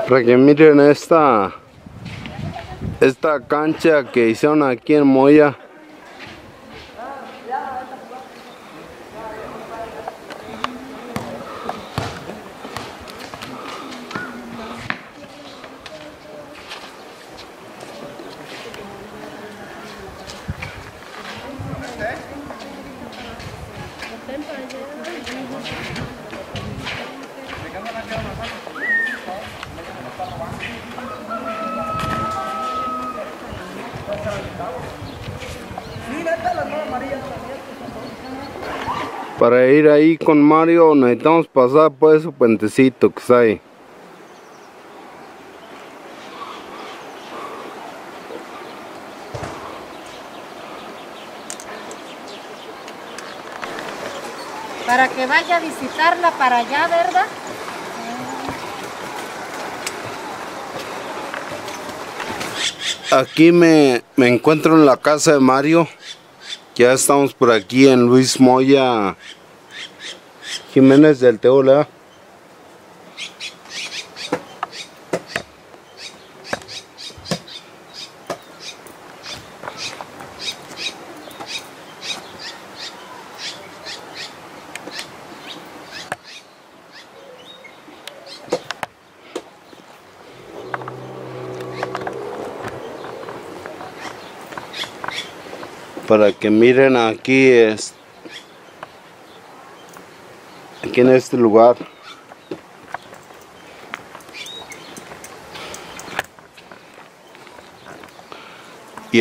Para que miren esta cancha que hicieron aquí en Moya. Para ir ahí con Mario necesitamos pasar por ese puentecito que está ahí. Para que vaya a visitarla para allá, ¿verdad? Aquí me encuentro en la casa de Mario. Ya estamos por aquí en Luis Moya Jiménez del Teola. Para que miren aquí aquí en este lugar. Y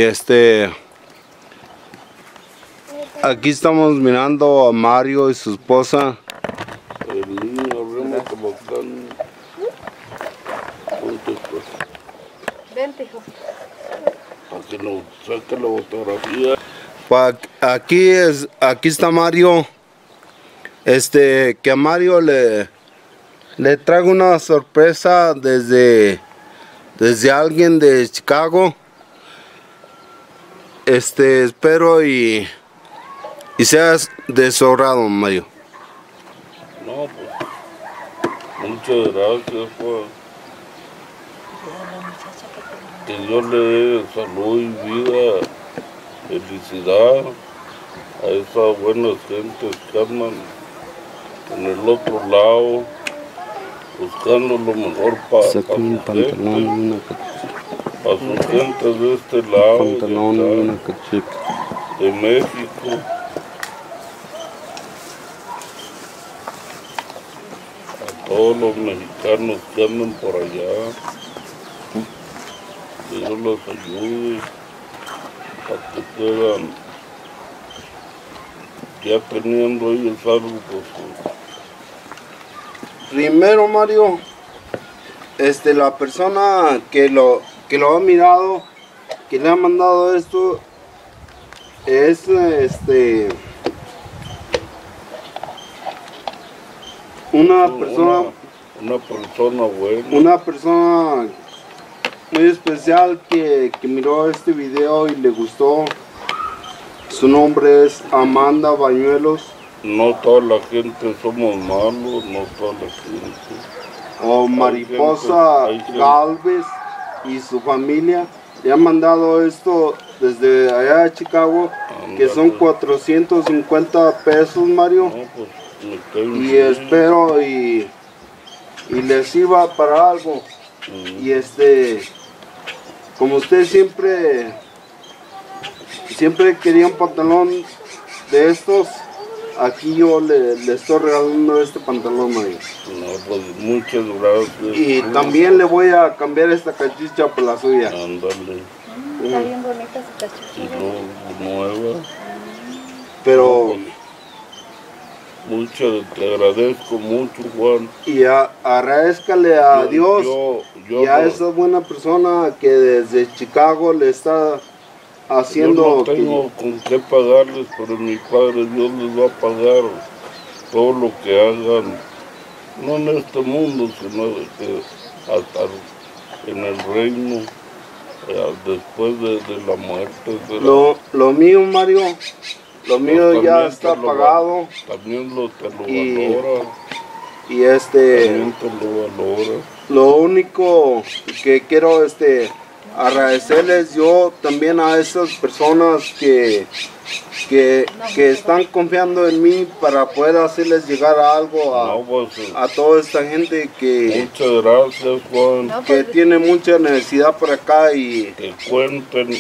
aquí estamos mirando a Mario y su esposa. El niño Remo como están juntos, pues. Vente, hijo. Para que nos saque la fotografía. Aquí está Mario. Que a Mario le traigo una sorpresa desde alguien de Chicago. Espero y seas de su agrado, Mario. No, pues muchas gracias, pues. Que Dios le dé salud y vida, felicidad a esas buenas gentes que andan en el otro lado, buscando lo mejor para su gente de este lado, de México. A todos los mexicanos que andan por allá, que Dios los ayude para que puedan, ya teniendo ellos algo, pues. Primero, Mario, la persona que lo ha mirado, que le ha mandado esto, es una persona buena, una persona muy especial que miró este video y le gustó. Su nombre es Amanda Bañuelos. No toda la gente somos malos, no toda la gente. O Mariposa Galvez y su familia le han mandado esto desde allá de Chicago, que son 450 pesos, Mario. No, pues, y espero y les sirva para algo. Y como usted siempre quería un pantalón de estos, aquí yo le estoy regalando este pantalón, Mario. No, pues muchas gracias. Y también le voy a cambiar esta cachucha por la suya. Ándale. Está bien bonita su cachucha. Y no, nueva. Pero... te agradezco mucho, Juan. Y agradezcale a Dios y a esa buena persona que desde Chicago le está haciendo. Yo no tengo con qué pagarles, pero mi Padre Dios les va a pagar todo lo que hagan, no en este mundo, sino hasta en el reino, después de la muerte. Lo mío, Mario, lo mío ya está pagado. También te lo valora. Y También te lo valora. Lo único que quiero agradecerles yo también a esas personas que están confiando en mí para poder hacerles llegar algo a toda esta gente que, muchas gracias, Juan, que tiene mucha necesidad por acá y que cuenten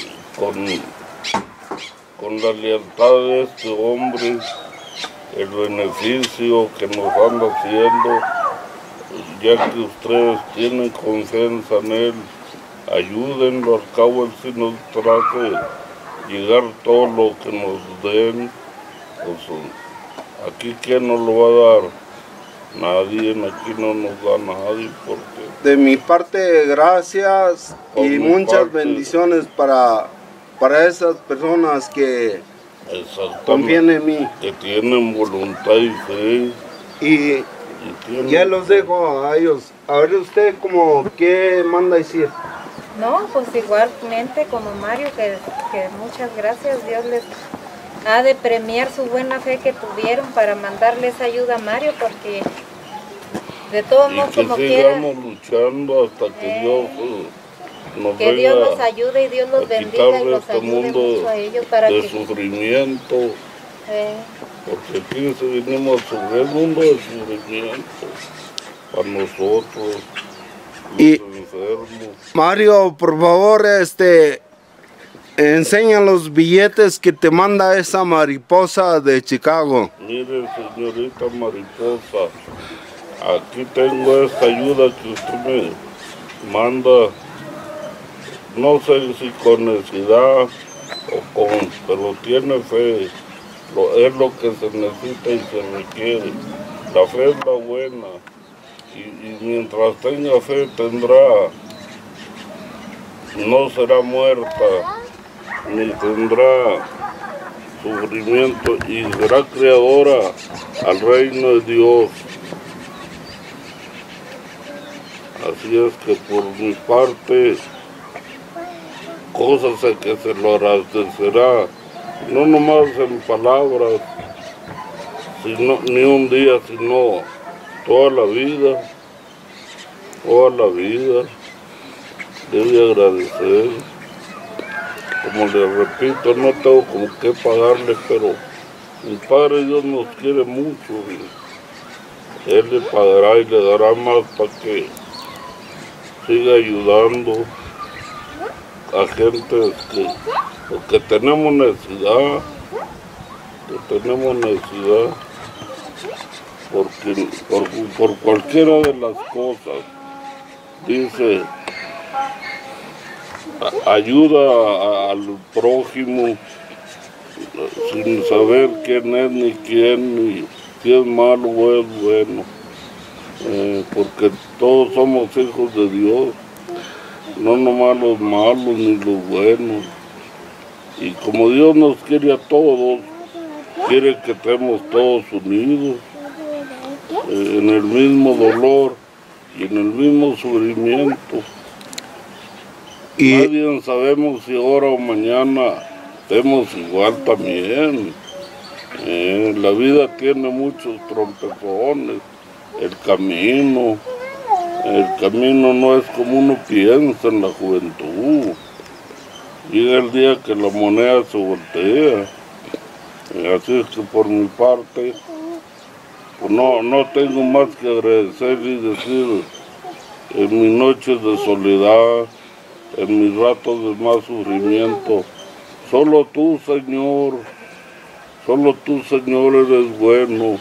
con la lealtad de este hombre, el beneficio que nos anda haciendo, ya que ustedes tienen confianza en él. Ayúdenlo, al cabo él sí nos trate llegar todo lo que nos den. Pues, aquí quién nos lo va a dar, nadie, aquí no nos da nadie. Porque de mi parte, gracias y muchas bendiciones para esas personas que confían en mí. Que tienen voluntad y fe. Y ya los dejo a ellos. A ver usted como qué manda decir. No, pues igualmente como Mario, que muchas gracias. Dios les ha de premiar su buena fe que tuvieron para mandarles ayuda a Mario, porque de todos modos como quiera. Sigamos luchando hasta que Dios nos que Dios los ayude y Dios los bendiga y los ayude mucho a ellos para de que sufrimiento. Porque aquí se vinimos a sufrir el mundo de sufrimiento para nosotros. Y Mario, por favor, enseña los billetes que te manda esa mariposa de Chicago. Mire, señorita mariposa, aquí tengo esta ayuda que usted me manda, no sé si con necesidad pero tiene fe, es lo que se necesita y se requiere. La fe es la buena. Y mientras tenga fe no será muerta, ni tendrá sufrimiento y será creadora al reino de Dios. Así es que por mi parte, cosas que se lo agradecerá, no nomás en palabras, ni un día, sino toda la vida debe agradecer. Como le repito, no tengo como qué pagarle, pero mi Padre Dios nos quiere mucho y Él le pagará y le dará más para que siga ayudando a gente que tenemos necesidad, porque por cualquiera de las cosas, dice, ayuda al prójimo sin saber quién es ni quién, ni si es malo o es bueno, porque todos somos hijos de Dios, no nomás los malos ni los buenos. Y como Dios nos quiere a todos, quiere que estemos todos unidos en el mismo dolor y en el mismo sufrimiento. Nadie sabemos si ahora o mañana estemos igual también. La vida tiene muchos trompezones. El camino no es como uno piensa en la juventud. Llega el día que la moneda se voltea. Así es que por mi parte, pues no tengo más que agradecer y decir, en mis noches de soledad, en mis ratos de más sufrimiento, solo tú, Señor, eres bueno.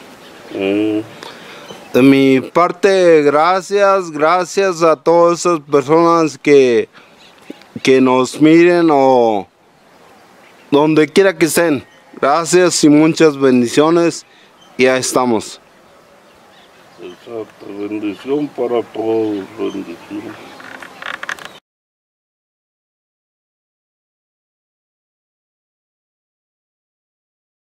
De mi parte, gracias a todas esas personas que nos miren o donde quiera que estén. Gracias y muchas bendiciones. Y ahí estamos. Exacto, bendición para todos, bendición.